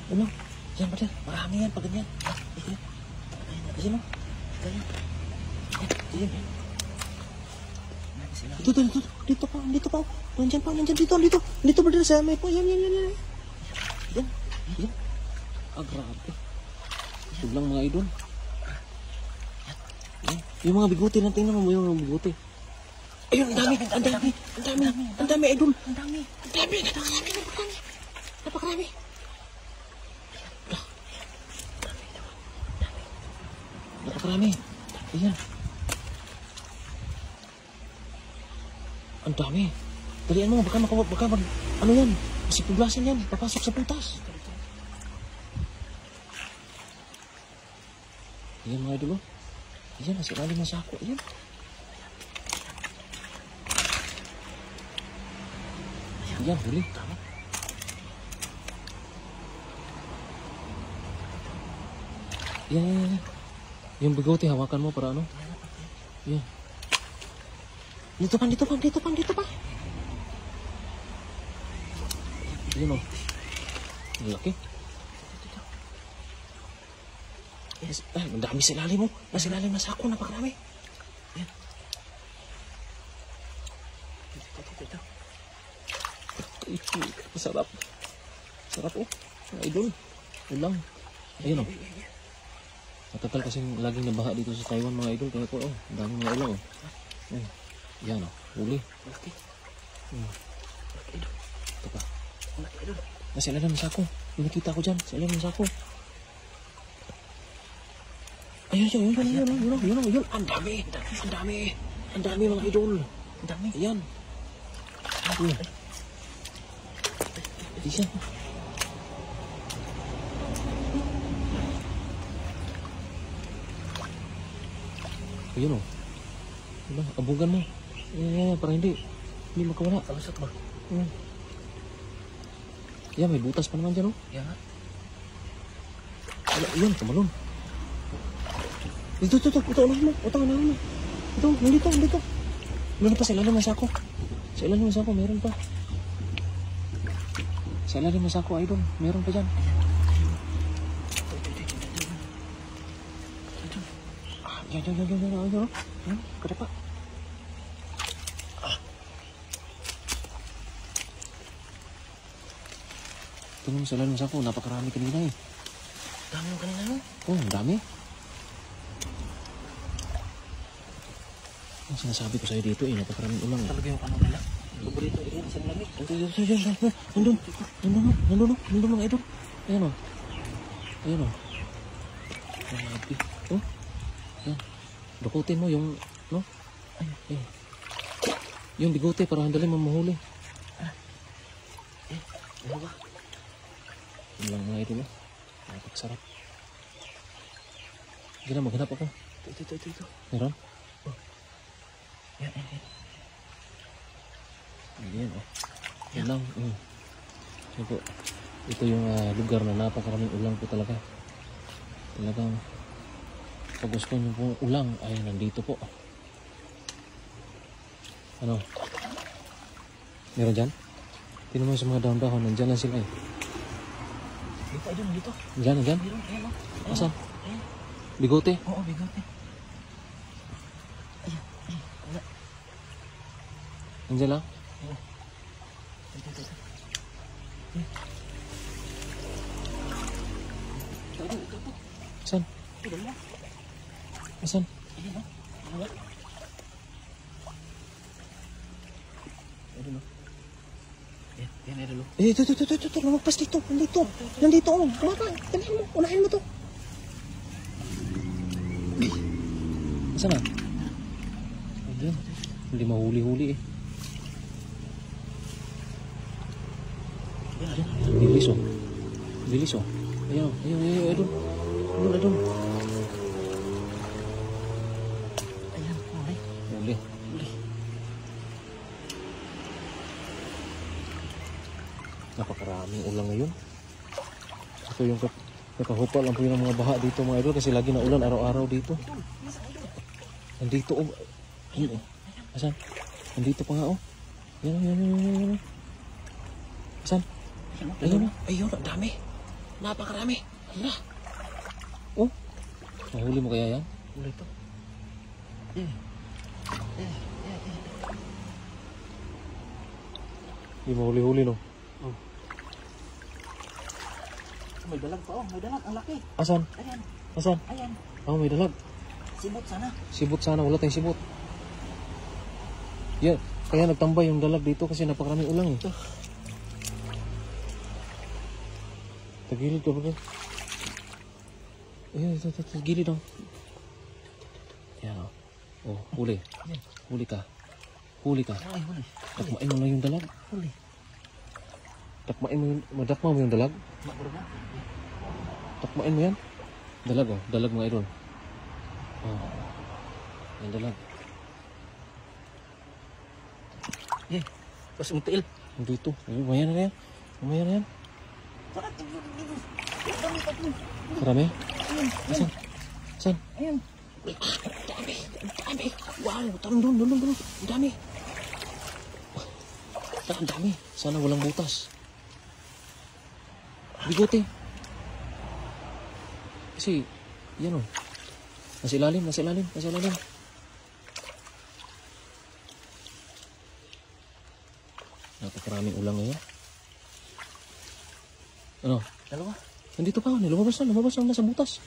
Ano? Yan, brother. Marami yan pag ganyan. Ayan o. Ganyan. Ayan. Dito pa. Nandiyan pa, dito brother, sa may po. Yan. Yan. Grabe. Ito lang mga idol. Yan. Yung mga bigote lang, tingnan mo yung mga bigote. Ayun, ang dami, idol. Ang dami. Napakarami. Napakarami. Ayan. Ang dami. Dalian mo, baka ano yan? Kasi puglasan yan, papasok sa putas. Ayan mga idol. Ayan, nasa ilalim ng sako. Ayan. Ayan, huli. Tama. Ayan. Yung bigote, hawakan mo para ano? Ayan. Dito pa. Ayan o. Ang laki. Yes. Ay, ang dami sa ilalim mo. Nasa ilalim na sako, napakarami. Ayan. Dito. Masarap. Sarap o. Idol. Yun lang. Ayan o. Matagal kasing laging nabaha dito sa Taiwan mga idol. Kaya po, ang dami mga ulang o. Yan o. Huli. Laki. Laki idol. Ito pa. Laki idol. Nasa ilalim na sako. Yung nakita ko dyan. Sa ilalim na sako. Ayun. Ang dami mga idol. Ang dami. Ayan. Isa. Ayun o. Abugan mo. Ayan, para hindi makawala. Kalusot ba? Ayan, may butas pa naman dyan o. Ayan nga. Ayan, kumalon. Ito, unahan mo. Ito, nandito. Meron pa sa ilalim ng sako. Meron pa. Sa ilalim ng sako, idol. Meron pa dyan. Yan. Kada pa. Tingnan mo sa ilalim ng sako. Napakarami kanina eh. Dami mo kanina no? Oo, ang dami. Ang sinasabi ko sa'yo dito eh, napakaraming ulang. Talaga yung ano nila? Paborito rin sa lamig. Nandun mga idol. Ayan o. Grabe. Oh. Ayan. Dukutin mo yung, no? Ayan. Yung bigote para handali mo mahuli. Ano ba? Yun lang mga idol. Napakasarap. Hindi na maghanap ako. Ito. Meron? Yan. Ayan o. Yan lang. Ito yung lugar na napakaraming ulang po talaga. Talagang pag gusto nyo pong ulang ay nandito po. Ano? Meron dyan? Tingnan mo sa mga dahon-dahon. Nandyan lang sila eh. Dito. Nandyan? Meron. Ayan. Asan? Ayan. Bigote? Oo, bigote. Ayan. Wala. Nandyan lang? Oo. Ito. Asan? Asan? Ayan. Ito. Lumagpas dito. Nandito. Unahin mo to. Asan na? Ayan. Hindi mahuli-huli eh. Bilis oh. Ayan. Doon. Ayan, huli. Napakaraming ulang ngayon. Ito yung kakahupal lang po yung mga baha dito mga idol kasi lagi na ulan araw-araw dito. Nandito oh. Asan? Nandito pa nga oh. Yan. Asan? Ayun, ang dami. Napakarami. Hala. Oh. Mahuli mo kaya yan? Huli ito. Hindi mo huli-huli no? Oh. May dalag pa, oh. May dalag. Ang laki. Asan? Ayan. Asan? Ayan. Oh, may dalag. Sibot sana. Sibot sana. Wala tayong sibot. Yan. Kaya nagtambay yung dalag dito kasi napakaraming ulang eh. Tagilid ka ba? Ayan, ito, tagilid oh. Yan oh. Oh, huli. Huli ka. Huli ka. Ay, huli. Takmain mo lang yung dalag. Huli. Takmain mo yung, madakma mo yung dalag. Makbaro na. Takmain mo yan. Dalag oh, dalag mga idol. Oh. Yan dalag. Pas until. Dito. Ayun, mamaya na yan. Mamaya na yan. Marami? Asan? Asan? Ayan. Ang dami. Wow, doon. Ang dami. Ang dami. Sana walang butas. Bigote. Kasi, yan o. Nasa ilalim. Napakaraming ulang ngayon. Ano? Dalawa. Nandito pa. Lumabas na nasa butas.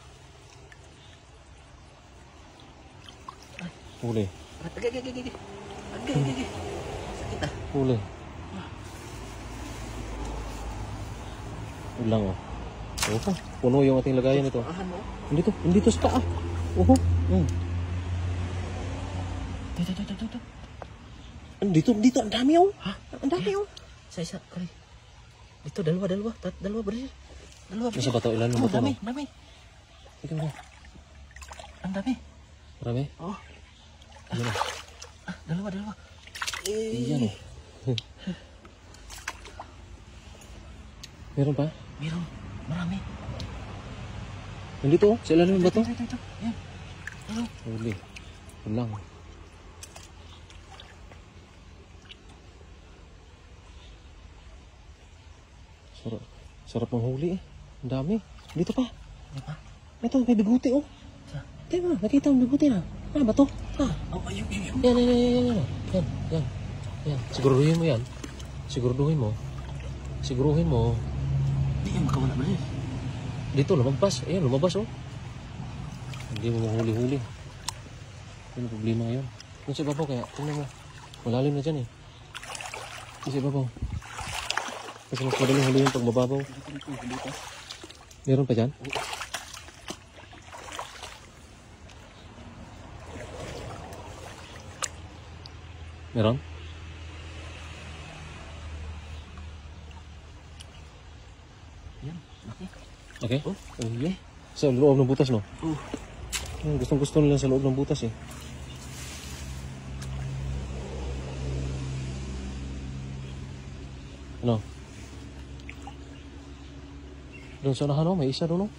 Huli. Agay. Sakit ah. Huli. Ulang oh. Oho, puno yung ating lagayan ito. Ahan mo. Nandito sa paa. Oho. Dito. Dito, ang dami oh. Ha? Ang dami oh. Isa. Kali. Dito, dalawa. Dalawa, bro. Dalawa, bro. Nasa bato, ilan yung bato? Dami. Ikaw na. Ang dami. Marami? Oh. Ayan oh. Dalawa. Iyan oh. Meron pa? Meron. Marami. Nandito oh, sa ilalim ng bato. Ito. Yan. Ano? Huli. Ulang. Sarap ng huli eh. Ang dami. Dito pa. Ano pa? Ito, may biguti oh. Sa? Tingnan mo, nakita mo biguti na. Ah, bato. Ah. Oh, ayun. Yan. Yan. Siguruhin mo yan. Siguruhin mo. Hindi yan makawala ba rin? Dito, lumabas. Ayan, lumabas oh. Hindi mo mahuli-huli. Ano problema ngayon? Doon sa ibabaw kaya, tingnan mo. Malalim na dyan eh. Doon sa ibabaw. Kasi mas madaling hulihin pag mababaw. Meron pa dyan? Meron? Yan. Laki. Okay? Oh, yeah. Sa loob ng butas, no? Oh. Gustong-gusto nila sa loob ng butas, eh. Ano? Doon sa unahan, no? May isa doon, no?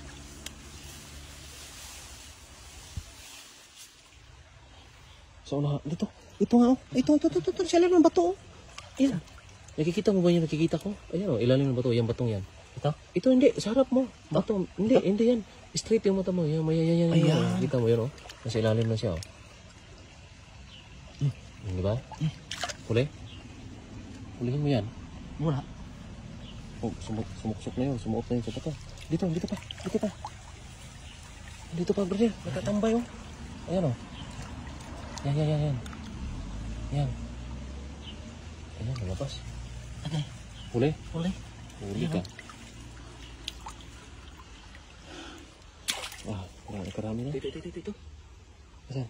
Sa unahan. Dito. Ito nga, oh. Ito. Sa ilalim ng bato, oh. Ayan. Nakikita mo ba yung nakikita ko? Ayan, oh. Ilalim ng bato. Yung batong yan. Ito hindi. Sa harap mo. Bato. Hindi yan. Straight yung mata mo. Yan. Ayan. Kita mo yun, oh. Nasa ilalim na siya, oh. Di ba? Huli? Hulihin mo yan. Wala. Oh, sumuksok na yun. Sumuok na yun sa bato. Dito pa, brother. Nagtatambay, oh. Ayan, oh. Yan. Ayan, lumabas. Okay. Huli Ayan, ka. Wah, karami na. Dito. Asan?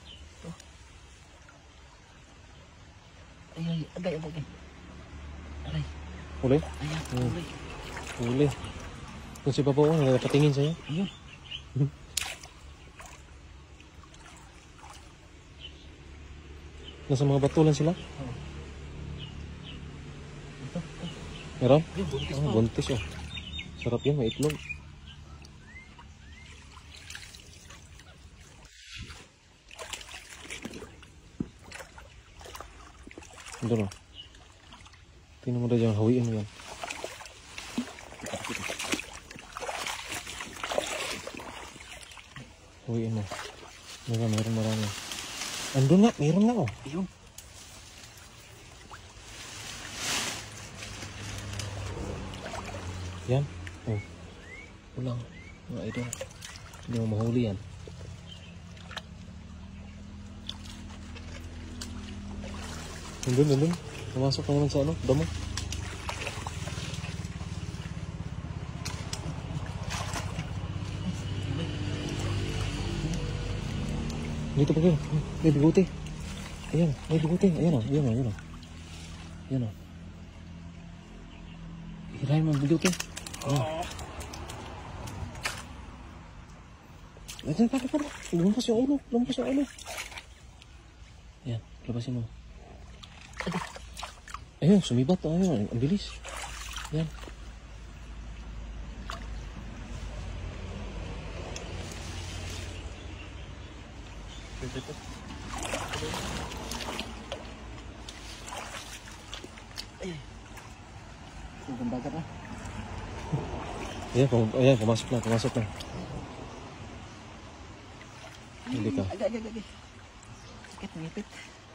Ay. Aray. Huli? Ayan, Huli. Kung si Papa ko, nakatingin sa'yo. Ayun. Nasa mga bato lang sila. Meron? Ayun, buntis Oh, buntis oh. Sarap yan, may itlog. Ito no. Tingnan mo na dyan, hawiin mo yan. Huwiin mo. Meron marami. Andun nga, meron nga oh. Ayun. Yan. Oh. Ulang. Mga idol. Hindi mo mahuli yan. Nandun. Pumasok na naman sa ano, damo. Dito pa kayo. May bigote. Ayan, may bigote. Ayan o. Ayan o. Hirahin mo ang bigote. Ayan. Ayan, para. Lumpas yung ulo. Ayan, labasin mo. Ayan, sumibat. Ayan, ang bilis. Ayan. Ang dagat na. Ayan, pumasok na. Hindi ka. Agak. Sakit, ngipit.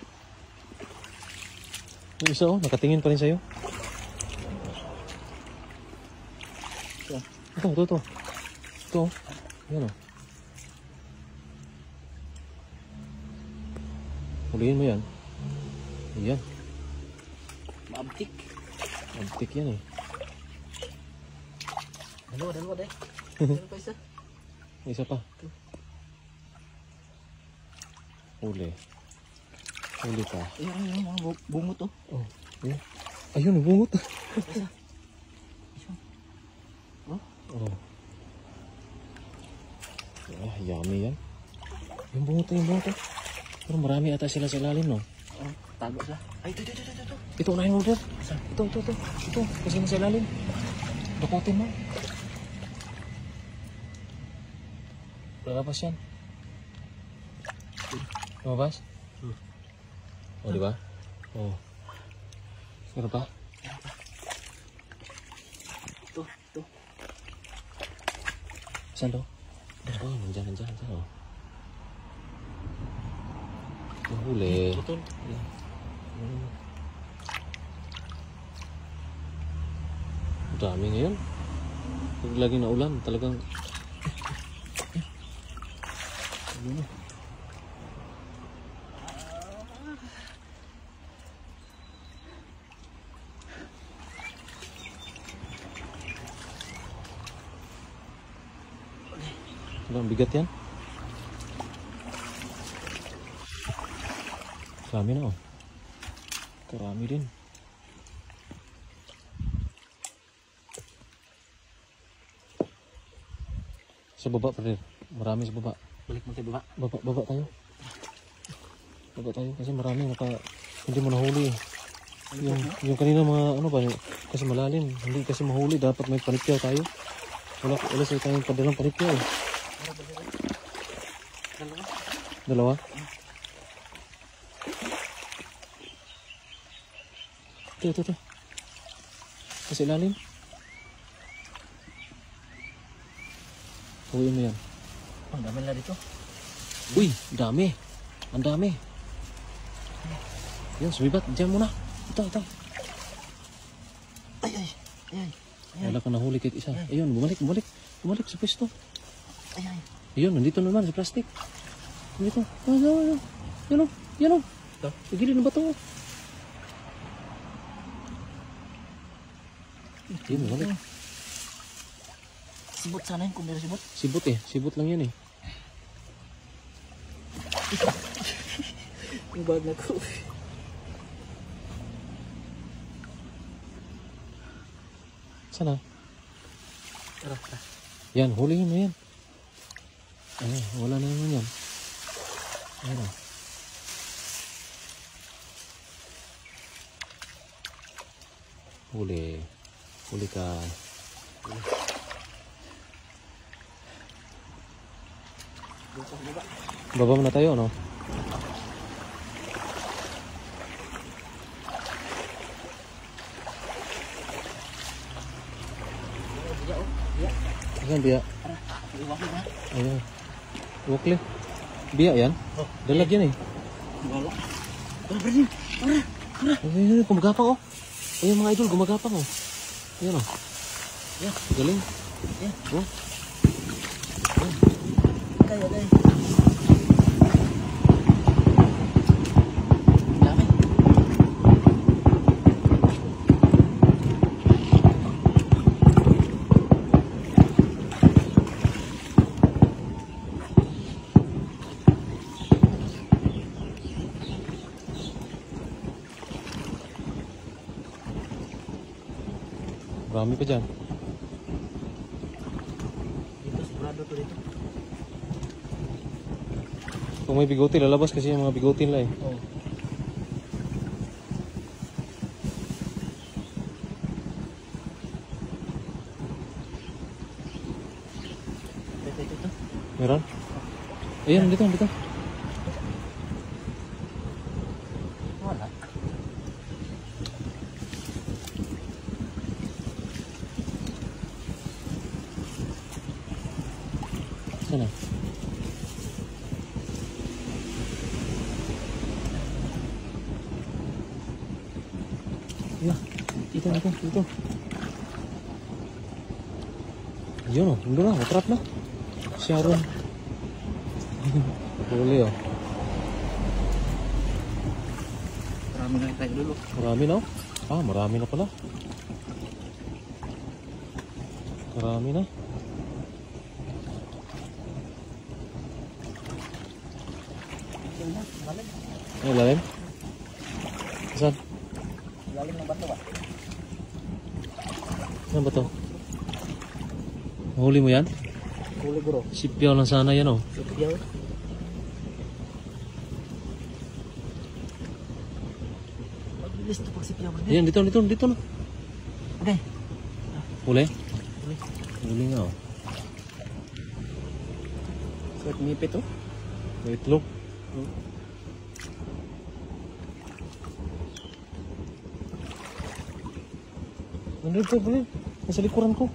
Yung isa nakatingin pa rin sa'yo. Ito. Ito. Ayan o. Huliin mo yan. Ayan. Maabtik. Antik yan eh. Dalawa deh. Meron pa isa. Isa pa. Huli ka. Ayun, mga bungot oh. Oh, ayan. Ayun, bungot. Isa. Oh. Ah, yummy yan. Yung bungot. Pero marami ata sila sa ilalim, no? Oh, tago siya. Ay, ito. Ito, unahin mo, Dad. Ito, kasi nasa ilalim. Dukutin mo. Lalabas yan. Lumabas? Oh, di ba? Oh. Meron pa? Ito. Saan to? Oh, nandyan. Oh. Nahuli. Putol. Dami ngayon. Pag lagi na ulan, talagang... Ang bigat yan. Karami na oh. Karami din. Sa baba pa rin. Marami sa baba. Balik mo tayo baba. Baba tayo. Baba tayo kasi marami hindi mo nahuli. Yung kanina mga ano ba, kasi malalim. Hindi kasi mahuli. Dapat may panityaw tayo. Wala sa tayong padalang panityaw. Dalawa? Ito. Kasi ilalim. Huwiin mo yan. Ang dami na dito. Uy, dami. Ang dami. Yan, sumibat. Diyan muna. Ito. Ay. Wala ka nahuli kahit isa. Ayun, bumalik sa pwesto. Ay. Ayun, nandito naman sa plastic. Nandito. Yan o. Pagilid na ba ito? Ayun, bumalik. Sibot sana yun kung meron sibot. Sibot lang yan eh. Yung bag na ko. Sana? Tara. Yan, hulihin mo yan. Ayun, wala na naman yan. Ayun o. Huli ka. Baba mo na tayo, no? Ayan, biya. Tara, iwak mo na. Ayun. Wakle. Biya yan? Oh. Dalag yan eh. Wala. Wala, Bradley. Wala. Ayun, gumagapang oh. Ayun mga idol, gumagapang oh. Ayan oh. Yan. Galing. Yan. Oh. Kaya. Dami. Marami pa dyan. Dito, sigurado to dito. Kung may bigote, lalabas kasi yung mga bigote nila eh. Oh. Ito. Meron? Ayan, dito. Wala. Sana. Ayan, dito. Yun oh, nandun na, matrap na. Sharon. Huli oh. Marami na tayo dulu. Marami na oh. Ah, marami na pala. Marami na. Ay, lalim? Saan? Lalim ng bato ba? Saan ba to? Mahuli mo yan? Huli bro. Sipyaw lang sana yan oh. Sipyaw. Mabilis to pag sipyaw. Ayan, dito na. Okay. Huli? Huli nga oh. So, nipit to. May itlog. Nandito, bali. Nasa likuran ko.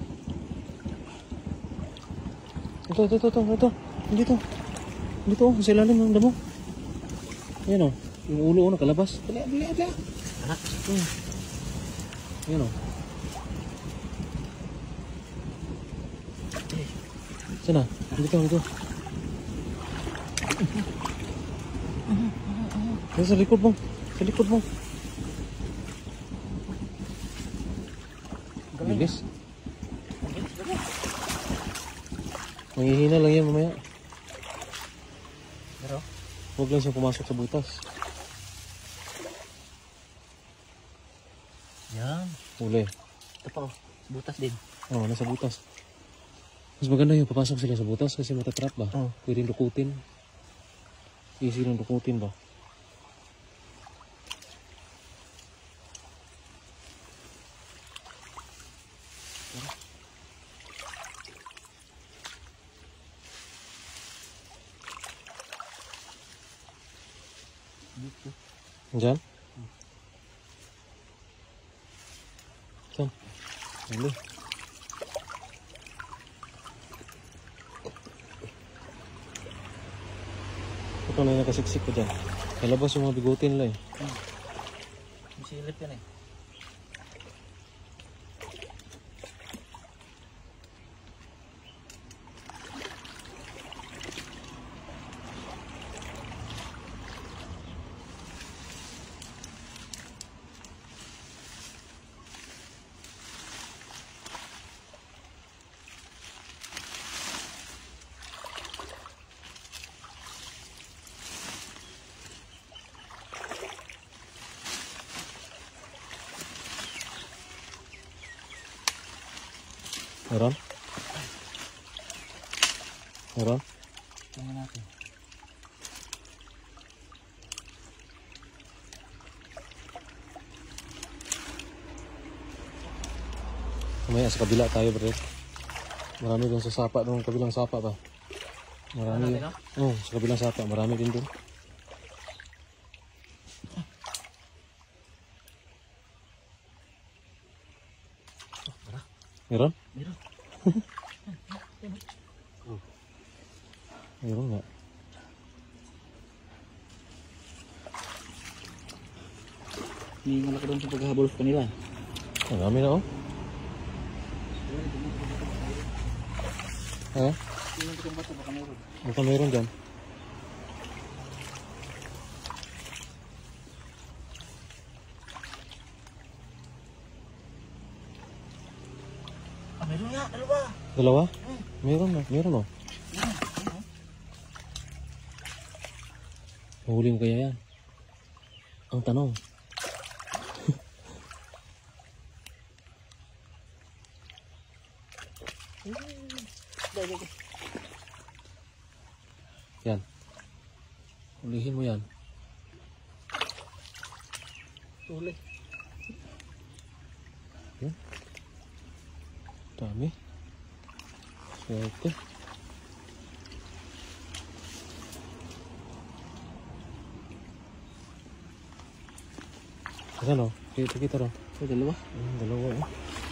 Ito. Dito, sa ilalim ng damo. Ayan o. Yung ulo o nakalabas. Dali. Ayan o. Sana? Dito. Sa likod mo. Bilis. Manghihina lang yan mamaya. Pero? Huwag lang siyang pumasok sa butas. Yan. Huli. Ito pa oh. Butas din. Oo, nasa butas. Mas maganda yung papasok sila sa butas kasi matatrap ba? Oo. Pwedeng dukutin. Easy lang dukutin ba? Diyan? Saan? Huli. Ito na yung nakasiksik ko dyan. Nalabas yung mga bigotin nila eh. Silip yan eh. Meron? Meron? Tingnan natin. Mamaya sa kabila tayo bro. Marami doon sa sapa, doon kabilang sapa pa. Marami. Oh, sa kabilang sapa, marami din doon. Meron? Meron. Mayroon nga. Hihingal ako doon sa paghahabol sa kanila. Ang dami na oh. Ha? Tingnan ko yung bato, baka mayroon. Baka mayroon dyan. Ah, mayroon nga, dalawa. Dalawa? Mayroon na. Mayroon oh. Mahuli mo kaya yan? Ang tanong. Yan. Hulihin mo yan. Huli. Yan. Dami. Swerte. Asan o? Kita ro. So, dalawa. Dalawa eh.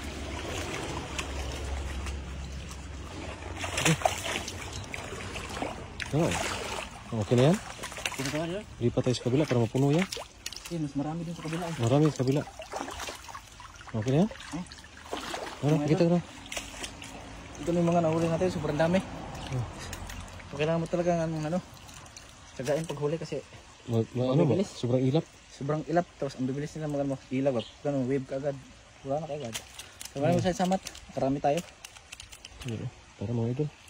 Okay. Okay na yan? Tingnan ko nga dyan. Lipat tayo sa kabila para mapuno yan. Mas marami din sa kabila eh. Marami sa kabila. Okay na yan? Ano? Kita ro. Ito na yung mga nahuli natin, sobrang dami. So, kailangan mo talaga ano, tsagain paghuli kasi Ano ba? Mabilis. Sobrang ilap. sobrang ilap. Tapos ang bibilis nila mag ilaw. Ganun, wave ka agad. Wala na kaagad. So, maraming salamat. Karami tayo. Para mga idol.